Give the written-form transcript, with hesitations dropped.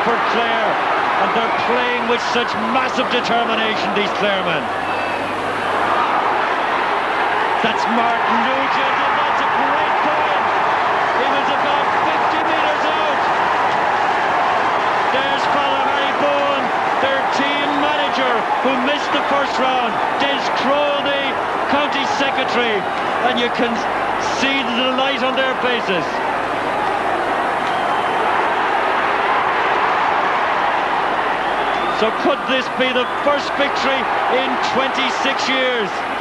for Clare, and they're playing with such massive determination, these Claremen. That's Martin Nugent, and that's a great point. He was about 50 metres out. There's Father Harry Bowen, their team manager, who missed the first round. Des Crowe, the county secretary, and you can see the delight on their faces. So could this be the first victory in 26 years?